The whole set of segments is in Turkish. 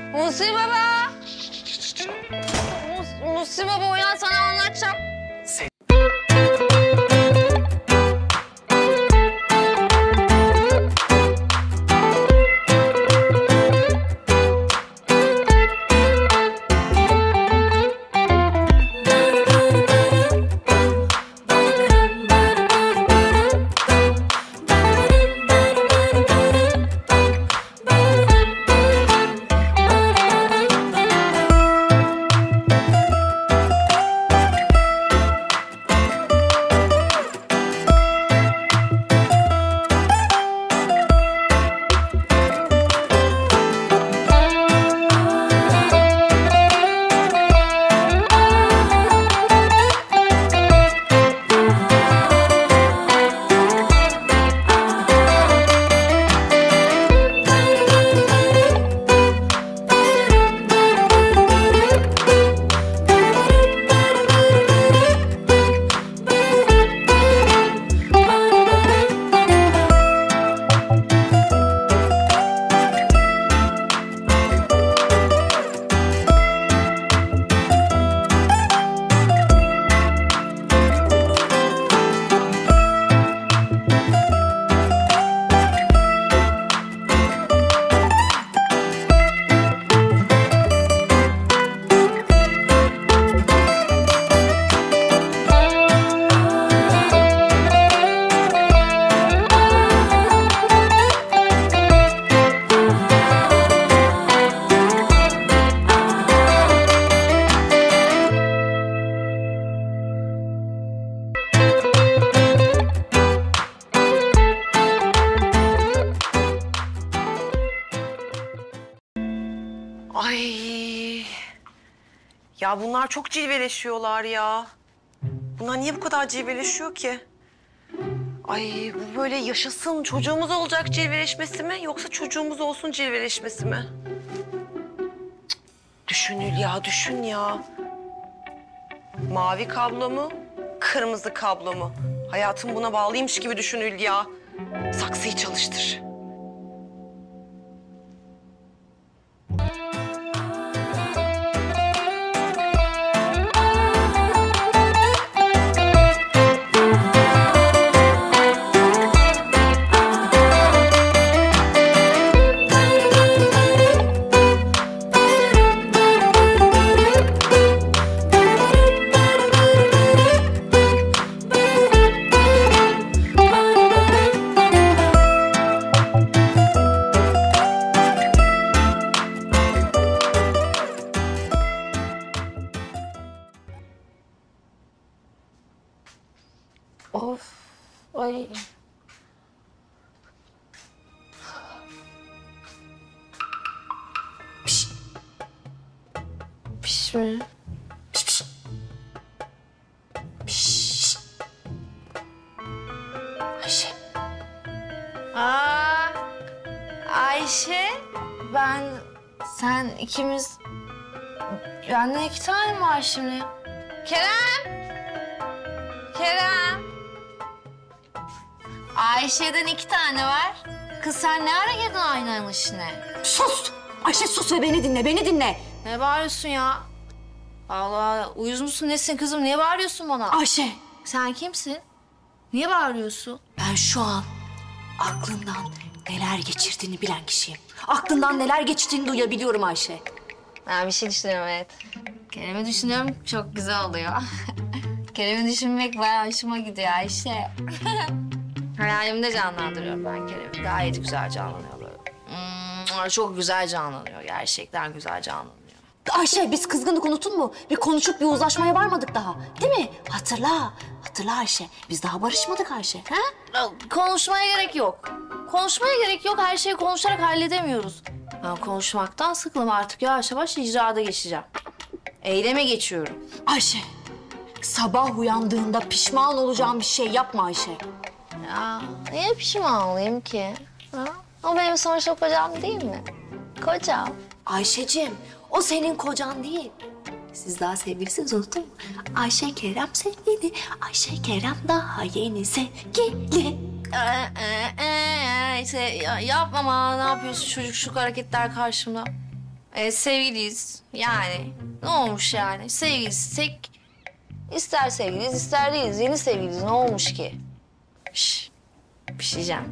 Musi baba! Musi baba uyan, sana anlatacağım. Ay. Ya bunlar çok cilveleşiyorlar ya. Bunlar niye bu kadar cilveleşiyor ki? Ay bu böyle yaşasın çocuğumuz olacak cilveleşmesi mi yoksa çocuğumuz olsun cilveleşmesi mi? Cık, düşün Hülya, düşün ya. Mavi kablo mu, kırmızı kablo mu? Hayatım buna bağlıymış gibi düşün Hülya. Saksıyı çalıştır. Of, ay. Piş. Piş mi? Piş piş. Piş. Ayşe. Ayşe, sen ikimiz... Benden 2 tane mi var şimdi? Kerem! Ayşe'den 2 tane var. Kız sen ne ara girdin aynanın içine? Sus! Ayşe sus ve beni dinle, beni dinle. Ne bağırıyorsun ya? Allah, uyuz musun nesin kızım? Niye bağırıyorsun bana? Ayşe, Sen kimsin? Niye bağırıyorsun? ben şu an aklından neler geçirdiğini bilen kişiyim. Aklından neler geçtiğini duyabiliyorum Ayşe. Ben bir şey düşünüyorum, evet. Kerem'i düşünüyorum, çok güzel oluyor. Kerem'i düşünmek bayağı hoşuma gidiyor Ayşe. Hayalimde canlandırıyorum ben Kerem'i. Gayet güzel canlanıyor böyle. Çok güzel canlanıyor, gerçekten güzel canlanıyor. Ayşe, biz kızgınlık unuttun mu? Bir konuşup bir uzlaşmaya varmadık daha. Değil mi? Hatırla Ayşe. Biz daha barışmadık Ayşe. Ha? Konuşmaya gerek yok. Konuşmaya gerek yok, her şeyi konuşarak halledemiyoruz. Ben konuşmaktan sıkıldım, artık yavaş yavaş icraata geçeceğim. Eyleme geçiyorum. Ayşe, sabah uyandığında pişman olacağın bir şey yapma Ayşe. Ya niye pişman olayım ki? Ha? O benim sonuçta kocam değil mi? Kocam. Ayşeciğim, o senin kocan değil. Siz daha sevgilisiniz, unuttun mu? Ayşe Kerem sevgili, Ayşe Kerem daha yeni sevgili. Yapma ama ne yapıyorsun çocuk şu hareketler karşımda? Sevgiliyiz yani. Ne olmuş yani? Sevgiliyiz tek. İster sevgiliyiz ister değiliz. Yeni sevgiliyiz. Ne olmuş ki? Şş, bir şey diyeceğim.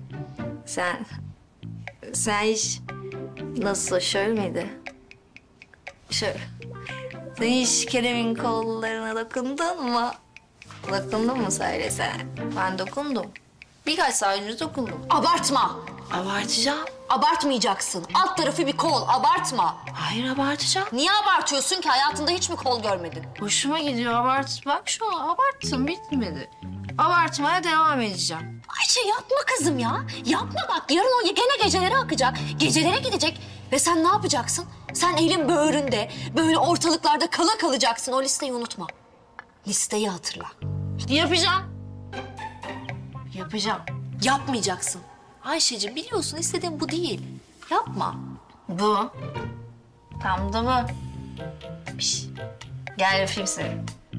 Sen hiç nasıl şöyle miydi? Şöyle. Sen hiç Kerem'in kollarına dokundun mu? Dokundun mu söylesene? Ben dokundum. Birkaç sadece dokundum. Abartma. Abartacağım. Abartmayacaksın. Alt tarafı bir kol. Abartma. Hayır abartacağım. Niye abartıyorsun ki? Hayatında hiç mi kol görmedin? Hoşuma gidiyor abart. Bak şu an abarttım bitmedi. Abartmaya devam edeceğim. Ayşe yapma kızım ya. Yapma bak. Yarın o gene gecelere akacak. Gecelere gidecek. Ve sen ne yapacaksın? Sen elin böğründe, böyle ortalıklarda kala kalacaksın. O listeyi unutma. Listeyi hatırla. Yapacağım. Yapacağım. Yapmayacaksın. Ayşeciğim biliyorsun istediğin bu değil. Yapma. Bu. Tam da bu. Piş. Gel öpeyim seni.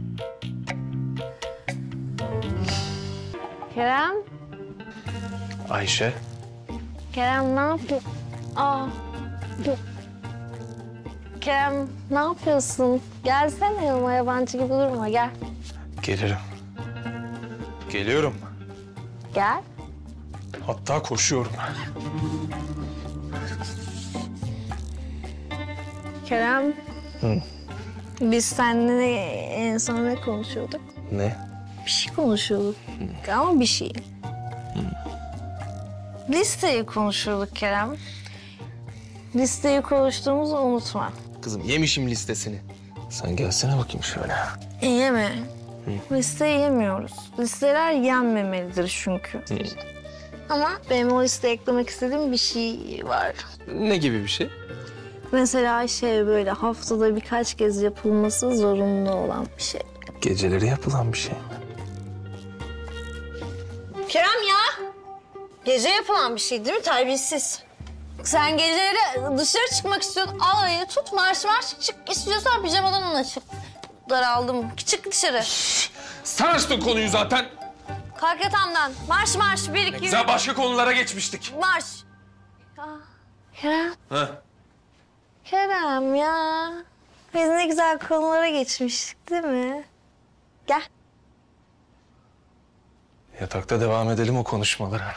Kerem. Ayşe. Kerem ne yapıyor? Kerem ne yapıyorsun? Gelsene yanıma yabancı gibi durma gel. Gelirim. Geliyorum. Gel. Hatta koşuyorum. Kerem. Biz seninle en son ne konuşuyorduk? Ne? Bir şey konuşuyorduk ama bir şey. Listeyi konuşuyorduk Kerem. Listeyi konuştuğumuzu unutma. Kızım yemişim listesini. Sen gelsene bakayım şöyle. Yeme. Listeyi yemiyoruz. Listeler yenmemelidir çünkü. Ama benim o listeye eklemek istediğim bir şey var. Ne gibi bir şey? Mesela böyle haftada birkaç kez yapılması zorunlu olan bir şey. Geceleri yapılan bir şey. Kerem ya! Gece yapılan bir şey değil mi? Terbiyesiz. Sen geceleri dışarı çıkmak istiyorsun. Al ayı tut marş çık. İstiyorsan pijamadan ona çık. Daraldım. Çık dışarı. Sen açtın konuyu zaten. Kalk yatağımdan. Marş. Bir, iki, Güzel başka konulara geçmiştik. marş. Kerem. Ha. Kerem ya. Biz ne güzel konulara geçmiştik değil mi? Gel. Yatakta devam edelim o konuşmalara.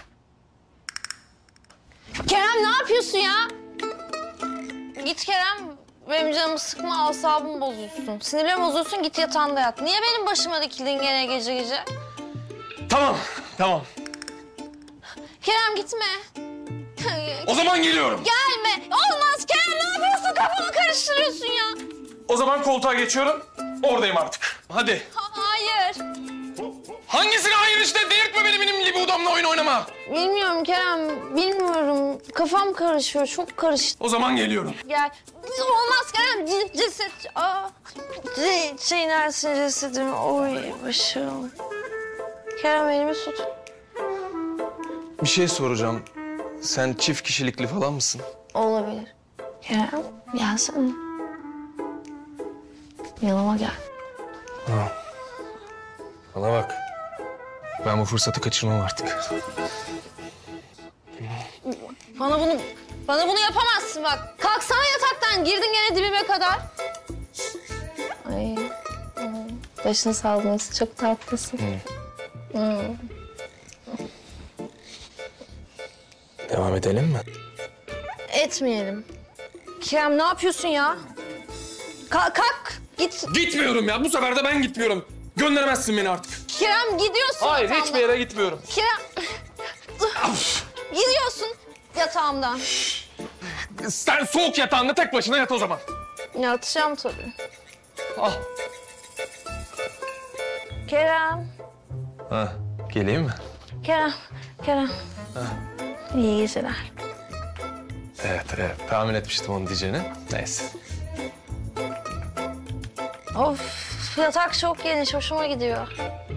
Kerem ne yapıyorsun ya? Git Kerem. Benim canımı sıkma, asabımı bozuyorsun. Sinirlerimi bozuyorsun, git yatağında yat. Niye benim başıma dikildin gene gece? Tamam. Kerem gitme. O zaman geliyorum. Gelme. Olmaz Kerem, ne yapıyorsun? Kafamı karıştırıyorsun ya. O zaman koltuğa geçiyorum. Oradayım artık. Hadi. Hayır. Hangisine hayır işte? Delirtme beni benim libidamla oyun oynama. Bilmiyorum Kerem, bilmiyorum. Kafam karışıyor, çok karıştı. O zaman geliyorum. Gel. Olmaz Kerem, ceset. Çiğnersin cesedimi. Oy başım. Kerem elimi tut. Bir şey soracağım. Sen çift kişilikli falan mısın? Olabilir. Kerem, gelsene. Yanıma gel. Bana bak. Ben bu fırsatı kaçırmam artık. Bana bunu yapamazsın bak. Kalksana yataktan, girdin gene dibime kadar. Ay, başını sallıyorsun, çok tatlısın. Devam edelim mi? Etmeyelim. Kerem ne yapıyorsun ya? Kalk, git. Gitmiyorum ya. Bu sefer de ben gitmiyorum. Gönderemezsin beni artık. Kerem gidiyorsun Hayır, yatağımdan. hiçbir yere gitmiyorum. Kerem, gidiyorsun yatağımdan. Sen soğuk yatağında tek başına yat o zaman. Yatacağım tabii. Ah. Kerem, Ha, geleyim mi? Kerem. İyi geceler. Evet, tahmin etmiştim onu diyeceğini. Neyse. Of, yatak çok geniş, hoşuma gidiyor.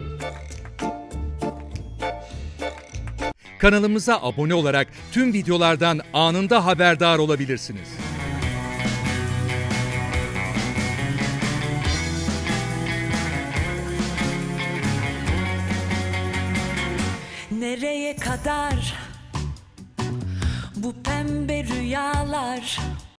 Kanalımıza abone olarak tüm videolardan anında haberdar olabilirsiniz. Nereye kadar bu pembe rüyalar?